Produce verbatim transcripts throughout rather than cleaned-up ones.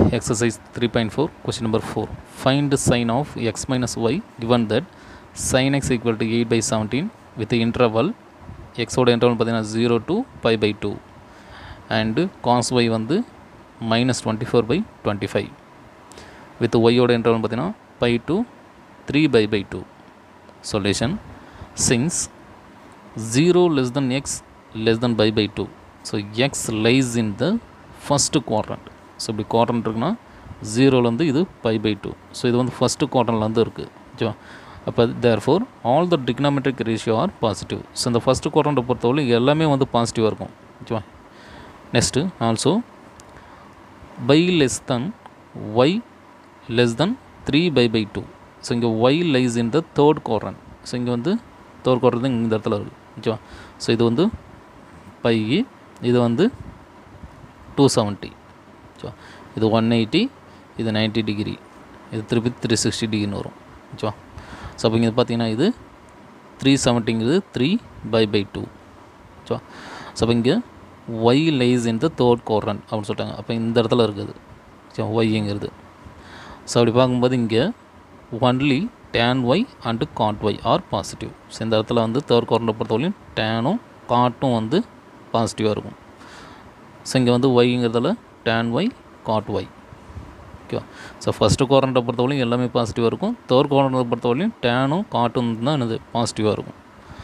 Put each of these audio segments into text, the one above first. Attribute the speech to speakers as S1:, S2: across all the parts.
S1: Exercise three point four, question number four. Find the sine of x minus y given that sin x equal to eight by seventeen with the interval x ஓட interval பார்த்தீங்கன்னா zero to pi by two and cos y வந்து minus twenty-four by twenty-five with y ஓட interval பார்த்தீங்கன்னா pi to three by by two. Solution: since zero less than x less than pi by two, so x lies in the first quadrant. So இப்படி quadrant இருக்குன்னா ஜீரோலேருந்து இது by by two. So இது வந்து first குவாட்ரண்ட்லேருந்து இருக்குது. ஓகேவா? அப்போ therefore all the trigonometric ratio are positive. So இந்த ஃபஸ்ட்டு குவாட்ரண்ட்டை பொறுத்தவரை எல்லாமே வந்து பாசிட்டிவாக இருக்கும். ஓகேவா? Next also pi less than y less than three pi by two. So இங்கே y lies in the third quadrant. So இங்கே வந்து தேர்ட் குவாட்ரண்ட் இந்த இடத்துல இருக்குது. ஓகேவா? ஸோ இது வந்து பை, இது வந்து டூ செவன்ட்டி. ஓகேவா? இது ஒன் எயிட்டி, இது நைன்ட்டி டிகிரி, இது திருப்பி த்ரீ சிக்ஸ்டி டிகிரின்னு வரும். ஓகேவா? ஸோ அப்போ இங்கே பார்த்தீங்கன்னா இது த்ரீ செவன்ட்டிங்கிறது த்ரீ பை பை டூ. ஓகேவா? ஸோ அப்போ இங்கே y lies in the third quadrant அப்படின்னு சொல்லிட்டாங்க. அப்போ இந்த இடத்துல இருக்குது. ஓகே, ஒய்ங்கிறது. ஸோ அப்படி பார்க்கும்போது இங்கே only tan y and cot y are positive. So இந்த இடத்துல வந்து தேர்ட் குவாட்ரண்ட்டை பொறுத்தவரையும் டேனும் காட்டும் வந்து பாசிட்டிவாக இருக்கும். ஸோ இங்கே வந்து ஒய்ங்கிறதுல tan y cot y. ஓகேவா? ஸோ ஃபஸ்ட்டு குவாட்ரண்ட்டை பொறுத்தவரையும் எல்லாமே பாசிட்டிவாக இருக்கும். தேர்ட் குவாட்ரண்ட்டை பொறுத்தவரையும் டேனும் காட்டும் தான் என்னது பாசிட்டிவாக இருக்கும்.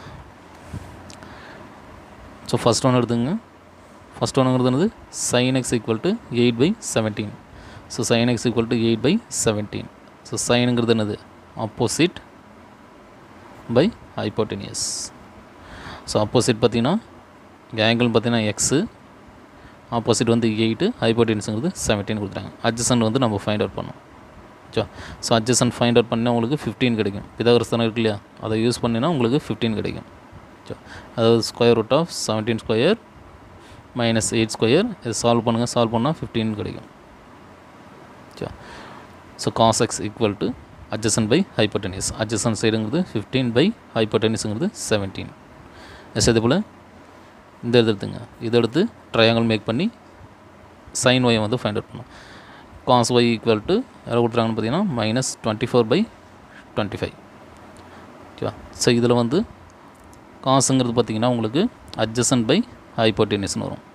S1: ஸோ ஃபஸ்ட் ஒன்று எடுத்துங்க. ஃபஸ்ட் ஒன்றுங்கிறது என்னது sin x equal to eight by seventeen. So sin x equal to eight by seventeen. So சைனுங்கிறது என்னது opposite by hypotenuse. So opposite பார்த்தீங்கன்னா இங்கே ஆங்கிள் பார்த்தீங்கன்னா எக்ஸு, ஆப்போசிட் வந்து எயிட்டு, ஹைப்போட்டெனிஸுங்கிறது செவன்டீன் கொடுத்துட்டாங்க. அட்ஜசன்ட் வந்து நம்ம ஃபைண்ட் அவுட் பண்ணோம். Okay, so adjacent find out பண்ணால் உங்களுக்கு ஃபிஃப்டீன் கிடைக்கும். பிதாகரஸ் தானே இருக்கு இல்லையா, அதை யூஸ் பண்ணினா உங்களுக்கு ஃபிஃப்டீன் கிடைக்கும். ஓகே, அதாவது square root of seventeen square minus eight square, இது சால்வ் பண்ணுங்கள். சால்வ் பண்ணால் ஃபிஃப்டீன் கிடைக்கும். Okay, so cos x equal to adjacent by hypotenuse. Adjacent சைடுங்கிறது ஃபிஃப்டீன் பை ஹைப்போட்டெனிஸுங்கிறது செவன்டீன். எஸ், அதே போல் இந்த இது எடுத்துங்க. இதை எடுத்து ட்ரையாங்கிள் மேக் பண்ணி சைன் ஒயை வந்து ஃபைண்ட் அவுட் பண்ணோம். காஸ் ஒய் ஈக்குவல் டு எவ்வளோ கொடுத்துறாங்கன்னு பார்த்தீங்கன்னா minus twenty four by twenty five. ஓகேவா? ஸோ இதில் வந்து காசுங்கிறது பார்த்தீங்கன்னா உங்களுக்கு அட்ஜசன்ட் பை ஹைப்போட்டெனிஸ்னு வரும்.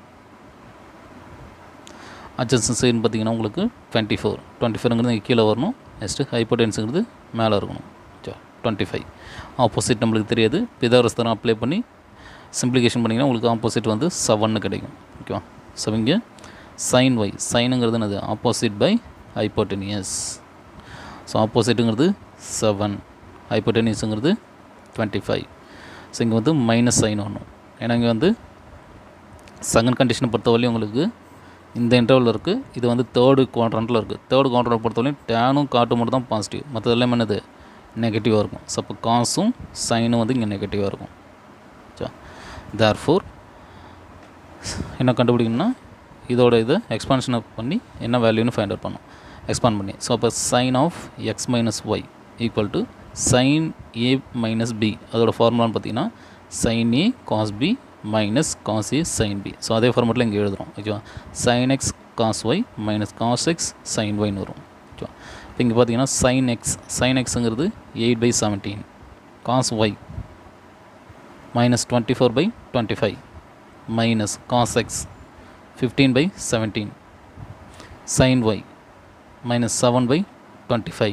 S1: அட்ஜசன்ட் சைடுன்னு பார்த்தீங்கன்னா உங்களுக்கு டுவெண்ட்டி ஃபோர் டுவெண்ட்டி ஃபோருங்கிறது இங்கே கீழே வரணும். நெக்ஸ்ட்டு ஹைப்போட்டெனிஸுங்கிறது மேலே இருக்கணும். Okay, twenty five. ஆப்போசிட் நம்மளுக்கு தெரியாது, பிதாகரஸ் தான் அப்ளை பண்ணி சிம்ப்ளிகேஷன் பண்ணிங்கன்னா உங்களுக்கு ஆப்போசிட் வந்து செவன்னு கிடைக்கும். ஓகேவா? ஸோ இங்கே சைன் ஒய், சைனுங்கிறது என்னது ஆப்போசிட் பை ஹைப்போட்டெனியஸ். ஸோ ஆப்போசிட்டுங்கிறது செவன், ஹைப்போட்டெனியஸுங்கிறது டுவெண்ட்டி ஃபைவ். ஸோ இங்கே வந்து மைனஸ் சைன் வரணும். ஏன்னா இங்கே வந்து செகண்ட் கண்டிஷனை பொறுத்தவரையும் உங்களுக்கு இந்த இன்டர்வலில் இருக்குது, இது வந்து தேர்டு குவாட்ரண்ட்டில் இருக்குது. தேர்டு குவாட்ரண்ட் பொறுத்தவரையும் டேனும் காட்டும் மட்டும் தான் பாசிட்டிவ், மற்றதெல்லாம் என்னது நெகட்டிவாக இருக்கும். ஸோ அப்போ காசும் சைனும் வந்து இங்கே நெகட்டிவாக இருக்கும். தேர்ஃபோர் என்ன கண்டுபிடிக்கணும்னா இதோட இதை எக்ஸ்பான்ஷனை பண்ணி என்ன வேல்யூன்னு ஃபைண்ட் அவுட் பண்ணோம், எக்ஸ்பாண்ட் பண்ணி. ஸோ அப்போ sine of x minus y equal to sine A minus B. அதோட ஃபார்முலான்னு பார்த்தீங்கன்னா sine A cos B minus cos A sine B. So அதே ஃபார்மெட்டில் இங்கே எழுதுகிறோம். ஓகேவா? Sine x cos y minus cos x sine ஒய்னு வரும். ஓகேவா? இப்போ இங்கே பார்த்தீங்கன்னா சைன் எக்ஸ், சைன் எக்ஸுங்கிறது eight by seventeen, cos y minus twenty-four by twenty-five minus cos x fifteen by seventeen sin y minus seven by twenty-five.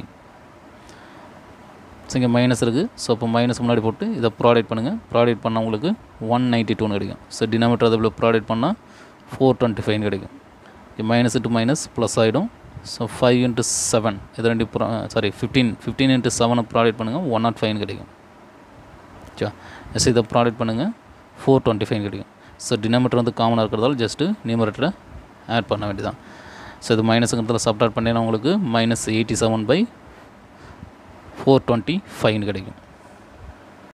S1: So இங்கே minus இருக்குது. So அப்போ மைனஸ் முன்னாடி போட்டு இதை ப்ராடக்ட் பண்ணுங்கள். ப்ராடக்ட் பண்ணால் உங்களுக்கு ஒன் நைன்ட்டி டூன்னு கிடைக்கும். ஸோ டினாமினேட்டர் அதை ப்ராடக்ட் பண்ணால் ஃபோர் டுவெண்ட்டி ஃபைவ்னு கிடைக்கும். இது மைனஸ் இன்ட்டு மைனஸ் ப்ளஸ் ஆகிடும். ஸோ ஃபைவ் இன்ட்டு செவன் இது ரெண்டு ப்ரா சாரி ஃபிஃப்டீன் ஃபிஃப்டீன் இன்ட்டு செவனை ப்ராடக்ட் பண்ணுங்கள், ஒன் நாட் ஃபைவ்னு கிடைக்கும். ஓகே, எஸ், இதை ப்ராடக்ட் பண்ணுங்கள், ஃபோர் டுவெண்ட்டி ஃபைவ் கிடைக்கும். ஸோ டினாமினேட்டர் வந்து காமனாக இருக்கிறதால ஜஸ்ட்டு நியூமரேட்டரை ஆட் பண்ண வேண்டியதான். ஸோ இது மைனஸுங்கிறதுல சப்ட்ராக்ட் பண்ணினா உங்களுக்கு minus eighty seven by four twenty ஃபைவ்னு கிடைக்கும்.